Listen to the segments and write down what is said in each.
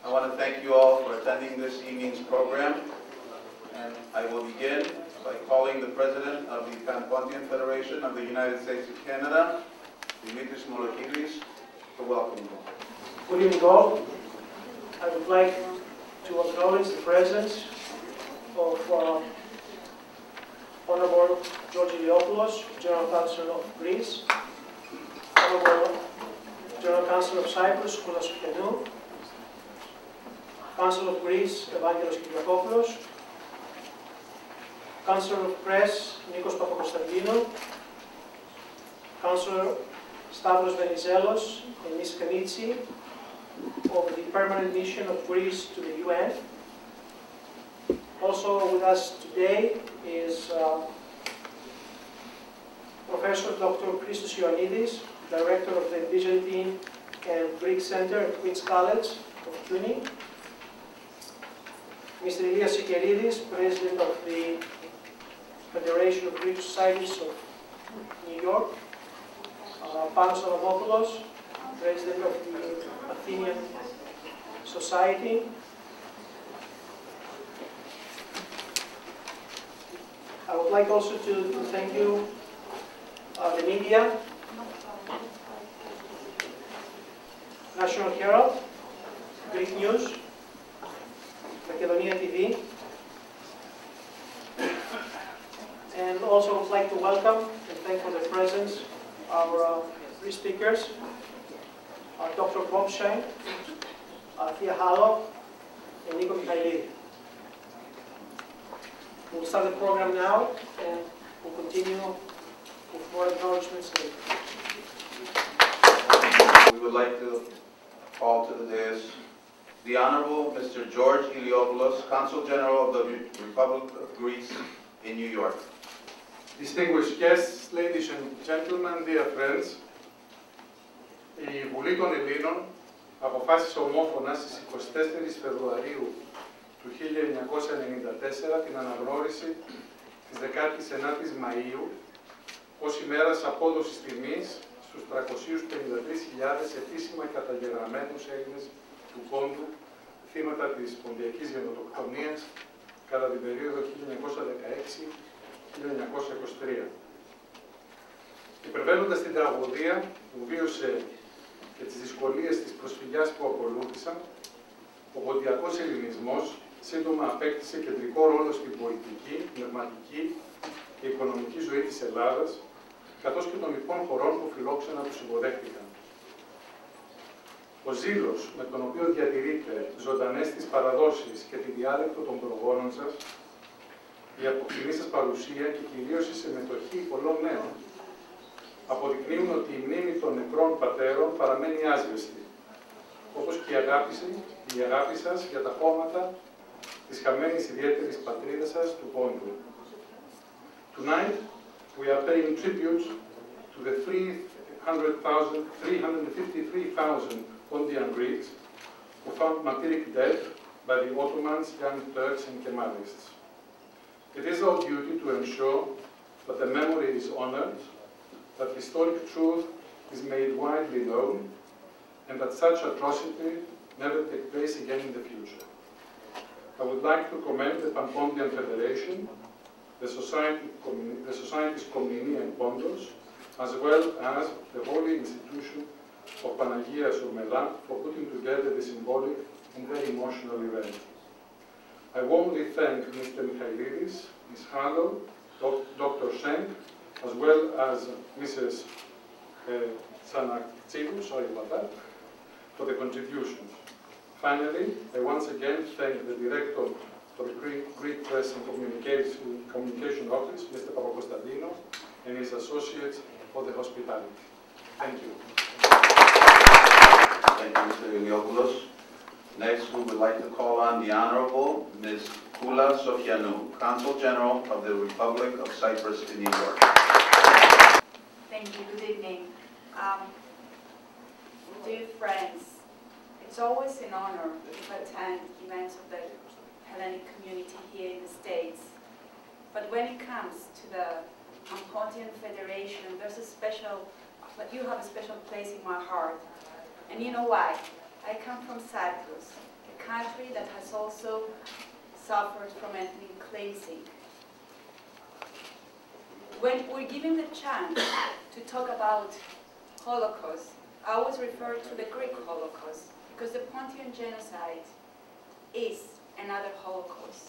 I want to thank you all for attending this evening's program, and I will begin by calling the President of the Pan-Pontian Federation of the United States of Canada, Dimitris Molokidis, to welcome you. Good evening all. I would like to acknowledge the presence of Honorable George Iliopoulos, General Council of Greece, Honorable General Council of Cyprus, Koulas Sofianou, Council of Greece, Evangelos Kyriakopoulos, Council of Press, Nikos Papakonstantinou, Councillor Stavros Venizelos and Ms. Kanitsi of the Permanent Mission of Greece to the UN. Also with us today is Professor Dr. Christos Ioannidis, Director of the Byzantine and Greek Center at Queen's College of CUNY, Mr. Ilias Sikeridis, President of the Federation of Greek Societies of New York, Panos Avramopoulos, President of the Athenian Society, I would like also to thank you, the media, National Herald, Greek News, Macedonia TV, and also would like to welcome and thank for their presence our three speakers, Dr. Bobshine, Thea Halo, and Nico Mikhailidis. We'll start the program now, and we'll continue with more acknowledgements later. We would like to call to the dais the Honorable Mr. George Iliopoulos, Consul General of the Republic of Greece in New York. Distinguished guests, ladies and gentlemen, dear friends, η Βουλή των Ελλήνων αποφάσισε ομόφωνα στις 24 Φεβρουαρίου του 1994 την αναγνώριση της 19ης Μαΐου ως ημέρας απόδοσης τιμής στους 353.000 επίσημα καταγεγραμμένους Έλληνες του Πόντου θύματα της Ποντιακής Γενοτοκτονίας κατά την περίοδο 1916-1923. Υπερβαίνοντας την τραγωδία που βίωσε και τις δυσκολίες της προσφυγιάς που ακολούθησαν, ο ποντιακός ελληνισμός σύντομα απέκτησε κεντρικό ρόλο στην πολιτική, πνευματική και οικονομική ζωή της Ελλάδας, καθώς και των λοιπών χωρών που φιλόξενα τους υποδέχτηκαν. Ο ζήλος με τον οποίο διατηρείτε ζωντανές τις παραδόσεις και τη διάλεκτο των προγόνων σας, η αποκτηνή σας παρουσία και κυρίως η συμμετοχή πολλών νέων αποδεικνύουν ότι η μνήμη των νεκρών πατέρων παραμένει άσβεστη, όπως και η αγάπη σας για τα χώματα της χαμένης ιδιαίτερης πατρίδας σας του Πόντου. Tonight, we are paying tribute to the 353,000 Pontian Greeks who found martyric death by the Ottomans, Young Turks and Kemalists. It is our duty to ensure that the memory is honored, that historic truth is made widely known, and that such atrocity never take place again in the future. I would like to commend the Pan-Pontian Federation, the Societies Komnini and Pontos, as well as the Holy Institution of Panagia Surmela for putting together this symbolic and very emotional event. I warmly thank Mr. Mikhailidis, Ms. Halo, Dr. Schenk, as well as Mrs. Tsanaktsidou, sorry about that, for the contributions. Finally, I once again thank the Director for the Greek Press and Communication Office, Mr. Papakonstantinou, and his associates for the hospitality. Thank you. Thank you, Mr. Iliopoulos. Next, we would like to call on the Honorable Ms. Koulas Sofianou, Consul General of the Republic of Cyprus in New York. Thank you. Good evening. Dear friends, it's always an honor to attend events of the Hellenic community here in the States. But when it comes to the Pan-Pontian Federation, you have a special place in my heart. And you know why? I come from Cyprus, a country that has also suffered from ethnic cleansing. When we're given the chance to talk about Holocaust, I always refer to the Greek Holocaust, because the Pontian genocide is another Holocaust.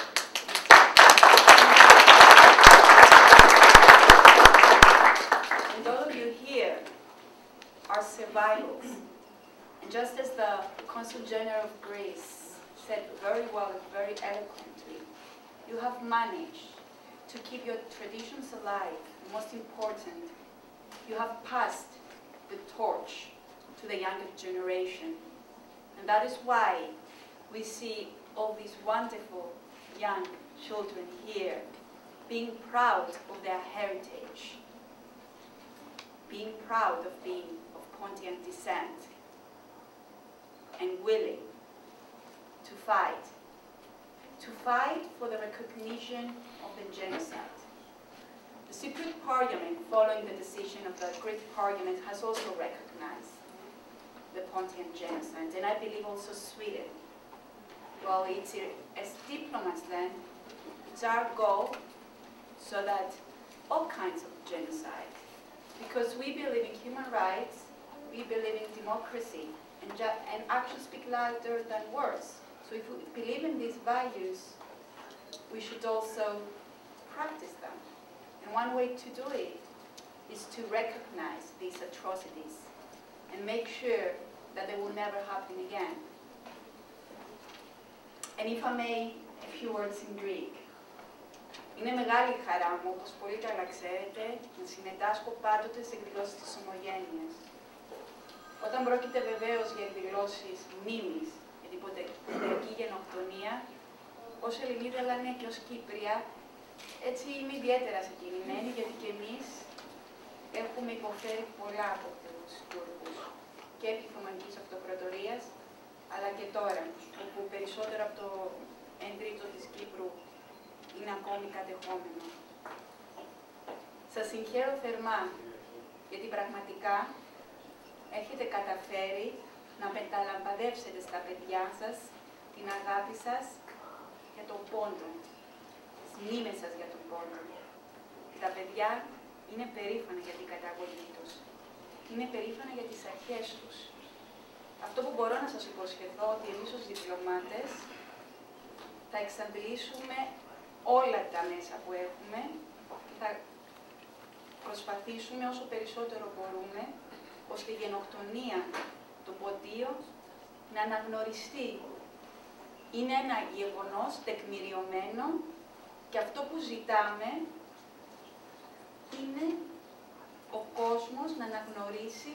And all of you here are survivors. And just as the Consul General of Greece said very well and very eloquently, you have managed to keep your traditions alive. And most important, you have passed the torch to the younger generation. And that is why we see all these wonderful young children here being proud of their heritage, being proud of being of Pontian descent, and willing to fight for the recognition of the genocide. The Cypriot Parliament, following the decision of the Greek Parliament, has also recognized the Pontian genocide, and I believe also Sweden. Well, it's as diplomats then, it's our goal so that all kinds of genocide, because we believe in human rights, we believe in democracy, and actions speak louder than words. So if we believe in these values, we should also practice them. And one way to do it is to recognize these atrocities and make sure that they will never happen again. And if I may, a few words in Greek. Είναι μεγάλη χαρά μου, όπως πολύ καλά ξέρετε, να συμμετάσχω πάντοτε σε εκδηλώσεις της Ομογένειας. Όταν πρόκειται βεβαίως για εκδηλώσεις μνήμης για την ποντιακή γενοκτονία, ως Ελληνίδα αλλά είναι και ως Κύπρια, έτσι είμαι ιδιαίτερα συγκινημένη, γιατί και εμείς έχουμε υποφέρει πολλά από τους Τούρκους και επί Οθωμανικής Αυτοκρατορίας, αλλά και τώρα, όπου περισσότερο από το 1/3 της Κύπρου είναι ακόμη κατεχόμενο. Σας συγχαίρω θερμά, γιατί πραγματικά έχετε καταφέρει να μεταλαμπαδεύσετε στα παιδιά σας την αγάπη σας για τον πόντο, τις μνήμες σας για τον πόντο. Και τα παιδιά είναι περήφανα για την καταγωγή τους. Είναι περήφανα για τις αρχές τους. Αυτό που μπορώ να σας υποσχεθώ, ότι εμείς ως διπλωμάτες θα εξαντλήσουμε όλα τα μέσα που έχουμε, θα προσπαθήσουμε όσο περισσότερο μπορούμε, ώστε η γενοκτονία των Ποντίων να αναγνωριστεί. Είναι ένα γεγονός τεκμηριωμένο και αυτό που ζητάμε είναι ο κόσμος να αναγνωρίσει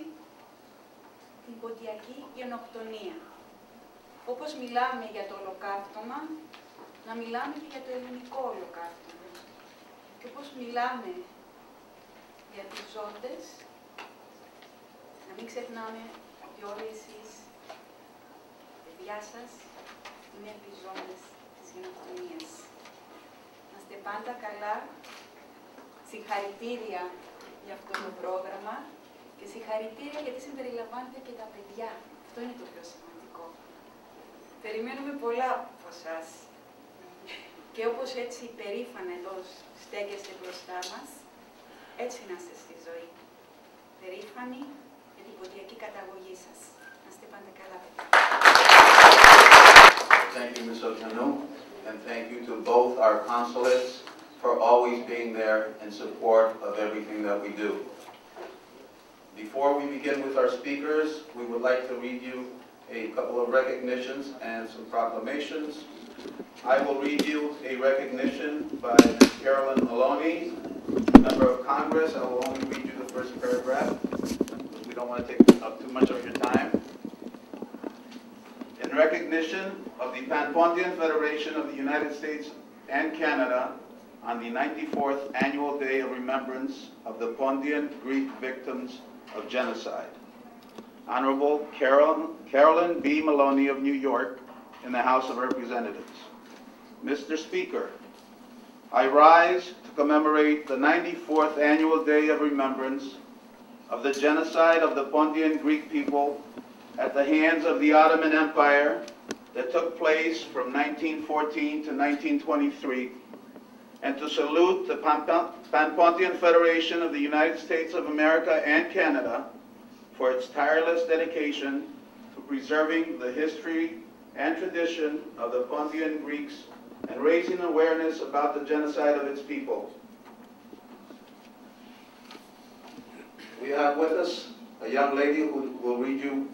την ποντιακή γενοκτονία. Όπως μιλάμε για το ολοκαύτωμα, να μιλάμε και για το ελληνικό ολοκαύτωμα. Και όπως μιλάμε για τους ζώντες, να μην ξεχνάμε ότι όλοι εσείς, παιδιά σας, είναι επιζώντες της γενοκτονίας. Να είστε πάντα καλά, συγχαρητήρια για αυτό το πρόγραμμα και συγχαρητήρια γιατί συμπεριλαμβάνετε και τα παιδιά. Αυτό είναι το πιο σημαντικό. Περιμένουμε πολλά από εσάς. Και όπως έτσι περήφανα εδώ στέκεστε μπροστά μας, έτσι να είστε στη ζωή. Περήφανοι για την ποντιακή καταγωγή σας. Να είστε πάντα καλά. Thank you, Ms. Otanu, and thank you to both our consulates for always being there in support of everything that we do. Before we begin with our speakers, we would like to read you a couple of recognitions and some proclamations. I will read you a recognition by Carolyn Maloney, Member of Congress. I will only read you the first paragraph, because we don't want to take up too much of your time. In recognition of the Pan-Pontian Federation of the United States and Canada, on the 94th Annual Day of Remembrance of the Pontian Greek victims of genocide. Honorable Carolyn B. Maloney of New York in the House of Representatives. Mr. Speaker, I rise to commemorate the 94th Annual Day of Remembrance of the genocide of the Pontian Greek people at the hands of the Ottoman Empire that took place from 1914 to 1923, and to salute the Pan-Pontian Federation of the United States of America and Canada for its tireless dedication to preserving the history and tradition of the Pontian Greeks and raising awareness about the genocide of its people. We have with us a young lady who will read you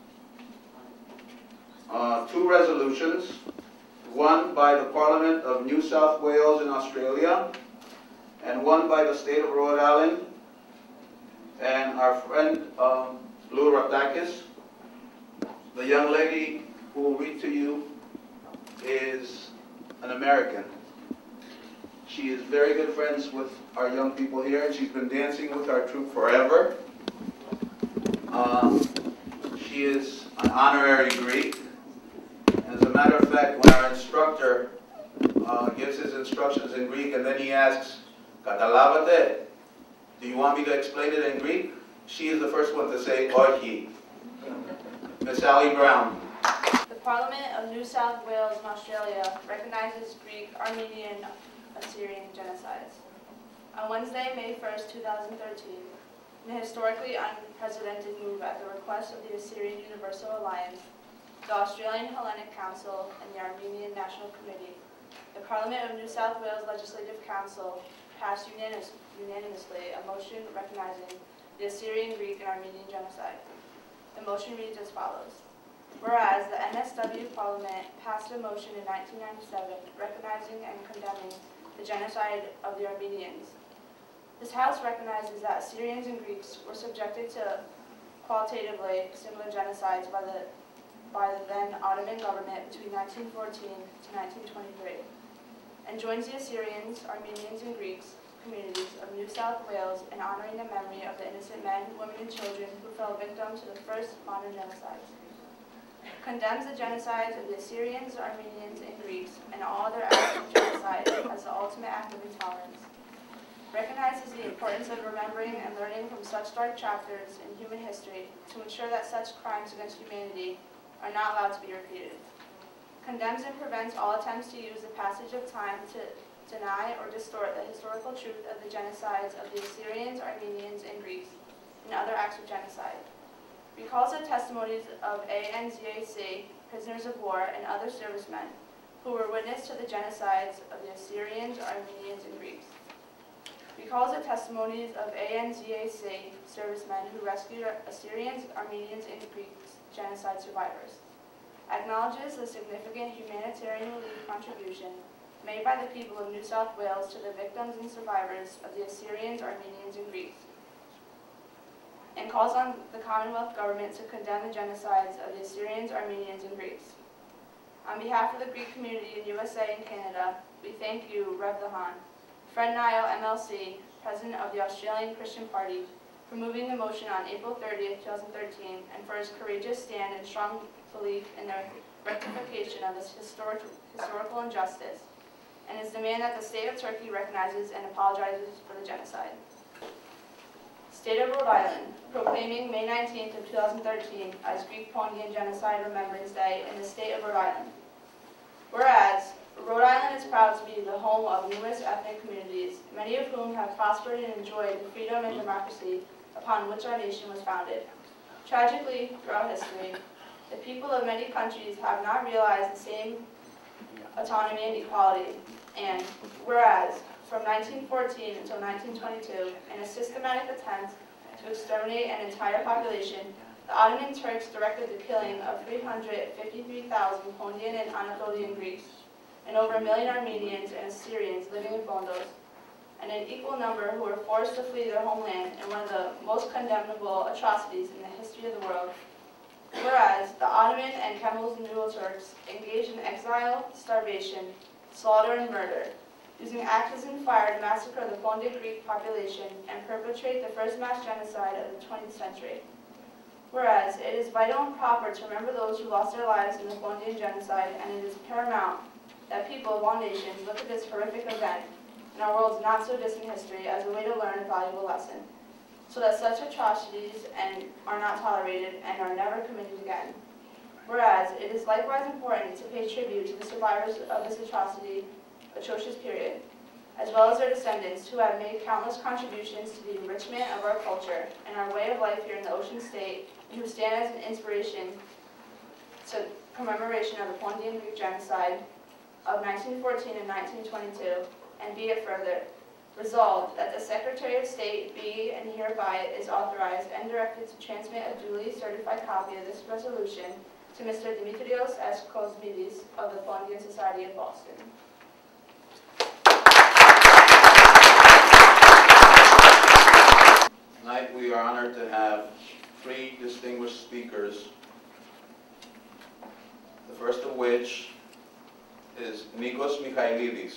two resolutions, one by the Parliament of New South Wales in Australia, and one by the state of Rhode Island, and our friend Lou Ratakis. The young lady who will read to you is an American. She is very good friends with our young people here, and she's been dancing with our troupe forever. She is an honorary Greek. As a matter of fact, when our instructor gives his instructions in Greek and then he asks, "Καταλάβατε? Do you want me to explain it in Greek?" She is the first one to say, "Όχι." Miss Sally Brown. The Parliament of New South Wales in Australia recognizes Greek, Armenian, Assyrian genocides. On Wednesday, May 1st, 2013, in a historically unprecedented move at the request of the Assyrian Universal Alliance, the Australian Hellenic Council, and the Armenian National Committee, the Parliament of New South Wales Legislative Council passed unanimously a motion recognizing the Assyrian, Greek, and Armenian genocide. The motion reads as follows. Whereas the NSW Parliament passed a motion in 1997 recognizing and condemning the genocide of the Armenians. This House recognizes that Assyrians and Greeks were subjected to qualitatively similar genocides by the then Ottoman government between 1914 to 1923, and joins the Assyrians, Armenians, and Greeks communities of New South Wales in honoring the memory of the innocent men, women, and children who fell victim to the first modern genocides. Condemns the genocides of the Assyrians, Armenians, and Greeks, and all other acts of genocide as the ultimate act of intolerance. Recognizes the importance of remembering and learning from such dark chapters in human history to ensure that such crimes against humanity are not allowed to be repeated. Condemns and prevents all attempts to use the passage of time to deny or distort the historical truth of the genocides of the Assyrians, Armenians, and Greeks, and other acts of genocide. Recalls the testimonies of ANZAC, prisoners of war, and other servicemen who were witness to the genocides of the Assyrians, Armenians, and Greeks. Recalls the testimonies of ANZAC servicemen who rescued Assyrians, Armenians, and Greeks genocide survivors. Acknowledges the significant humanitarian relief contribution made by the people of New South Wales to the victims and survivors of the Assyrians, Armenians, and Greeks, and calls on the Commonwealth Government to condemn the genocides of the Assyrians, Armenians, and Greeks. On behalf of the Greek community in USA and Canada, we thank you, Rev. Dahan, Fred Nile, MLC, President of the Australian Christian Party, for moving the motion on April 30th, 2013, and for his courageous stand and strong belief in the rectification of this historical injustice, and his demand that the state of Turkey recognizes and apologizes for the genocide. State of Rhode Island, proclaiming May 19th of 2013 as Greek Pontian Genocide Remembrance Day in the state of Rhode Island. Whereas, Rhode Island is proud to be the home of numerous ethnic communities, many of whom have prospered and enjoyed the freedom and democracy upon which our nation was founded. Tragically, throughout history, the people of many countries have not realized the same autonomy and equality, and whereas, from 1914 until 1922, in a systematic attempt to exterminate an entire population, the Ottoman Turks directed the killing of 353,000 Pontian and Anatolian Greeks, and over 1 million Armenians and Assyrians living in Fondos, and an equal number who were forced to flee their homeland in one of the most condemnable atrocities in the history of the world. Whereas the Ottoman and Kemal Turks engaged in exile, starvation, slaughter, and murder, using axes and fire to massacre the Pontic Greek population and perpetrate the first mass genocide of the 20th century. Whereas it is vital and proper to remember those who lost their lives in the Pontian genocide, and it is paramount that people of all nations look at this horrific event in our world's not-so-distant history as a way to learn a valuable lesson, so that such atrocities are not tolerated and are never committed again. Whereas it is likewise important to pay tribute to the survivors of this atrocious period, as well as their descendants who have made countless contributions to the enrichment of our culture and our way of life here in the Ocean State, and who stand as an inspiration to commemoration of the Pontian Greek genocide of 1914 and 1922, and be it further resolved that the Secretary of State be and hereby is authorized and directed to transmit a duly certified copy of this resolution to Mr. Dimitrios S. Kosmidis of the Pontian Society of Boston. Tonight we are honored to have three distinguished speakers, the first of which is Nikos Michailidis.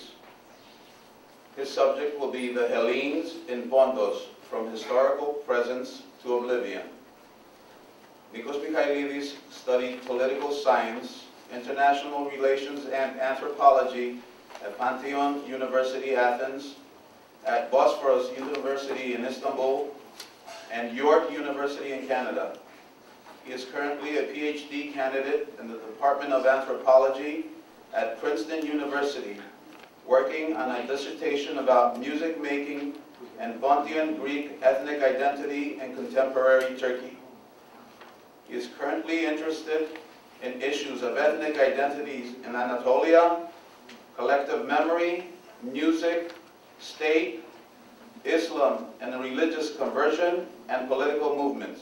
His subject will be the Hellenes in Pontos, from historical presence to oblivion. Nikos Michailidis studied political science, international relations and anthropology at Pantheon University, Athens, at Bosphorus University in Istanbul, and York University in Canada. He is currently a PhD candidate in the Department of Anthropology at Princeton University, working on a dissertation about music making and Pontian Greek ethnic identity in contemporary Turkey. He is currently interested in issues of ethnic identities in Anatolia, collective memory, music, state, Islam and religious conversion, and political movements.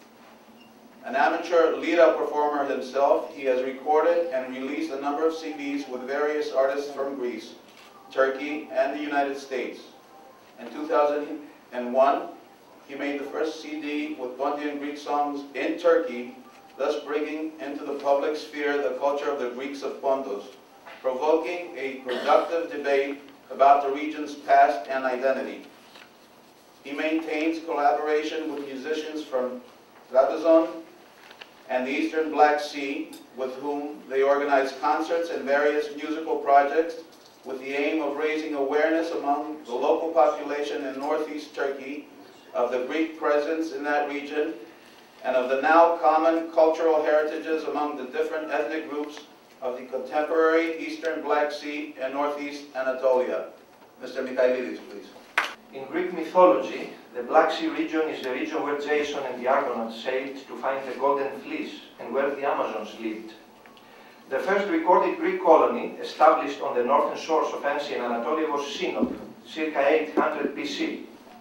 An amateur lira performer himself, he has recorded and released a number of CDs with various artists from Greece, Turkey, and the United States. In 2001, he made the first CD with Pontian Greek songs in Turkey, thus bringing into the public sphere the culture of the Greeks of Pontos, provoking a productive debate about the region's past and identity. He maintains collaboration with musicians from Trabzon and the Eastern Black Sea, with whom they organize concerts and various musical projects with the aim of raising awareness among the local population in northeast Turkey of the Greek presence in that region and of the now common cultural heritages among the different ethnic groups of the contemporary Eastern Black Sea and northeast Anatolia. Mr. Michailidis, please. In Greek mythology, the Black Sea region is the region where Jason and the Argonauts sailed to find the Golden Fleece and where the Amazons lived. The first recorded Greek colony established on the northern shores of ancient Anatolia was Sinop, circa 800 BC.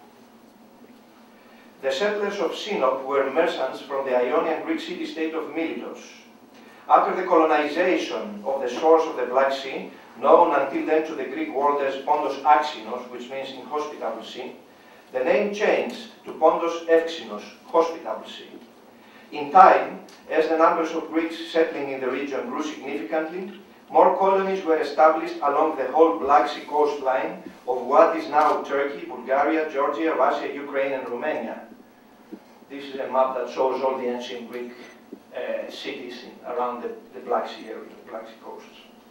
The settlers of Sinop were merchants from the Ionian Greek city-state of Miletos. After the colonization of the shores of the Black Sea, known until then to the Greek world as Pontos Axinos, which means inhospitable sea, the name changed to Pontos Evxinos, hospitable sea. In time, as the numbers of Greeks settling in the region grew significantly, more colonies were established along the whole Black Sea coastline of what is now Turkey, Bulgaria, Georgia, Russia, Ukraine, and Romania. This is a map that shows all the ancient Greek cities around the Black Sea area, the Black Sea coasts.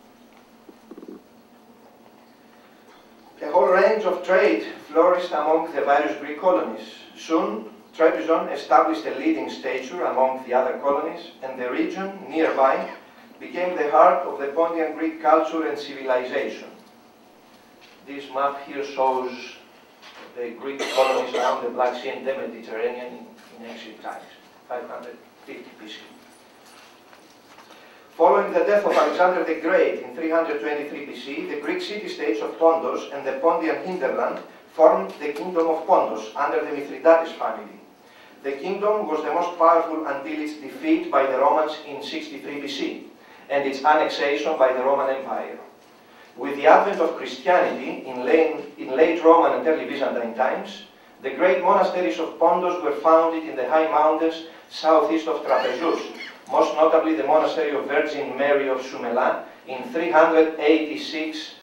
A whole range of trade flourished among the various Greek colonies. Soon, Trebizond established a leading stature among the other colonies, and the region nearby became the heart of the Pontian Greek culture and civilization. This map here shows the Greek colonies around the Black Sea and the Mediterranean in ancient times, 550 BC. Following the death of Alexander the Great in 323 BC, the Greek city-states of Pontos and the Pontian hinterland formed the Kingdom of Pontos under the Mithridates family. The kingdom was the most powerful until its defeat by the Romans in 63 BC and its annexation by the Roman Empire. With the advent of Christianity in late Roman and early Byzantine times, the great monasteries of Pontos were founded in the high mountains southeast of Trapezus, most notably the monastery of Virgin Mary of Soumela in 386